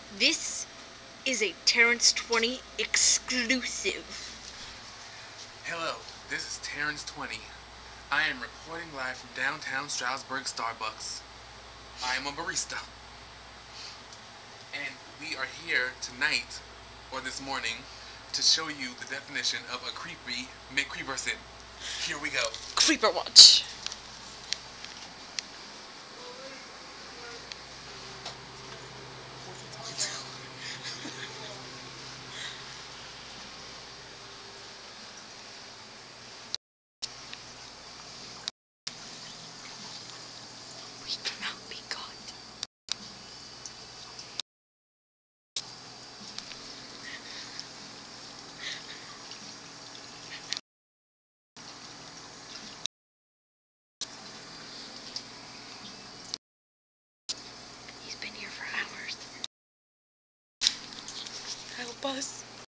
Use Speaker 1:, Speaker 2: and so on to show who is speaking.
Speaker 1: This is a Terrence 20 exclusive.
Speaker 2: Hello, this is Terrence 20. I am reporting live from downtown Stroudsburg Starbucks. I am a barista. And we are here tonight, or this morning, to show you the definition of a creepy McCreeperson. Here we go.
Speaker 1: Creeper Watch. We cannot be caught. He's been here for hours. Help us.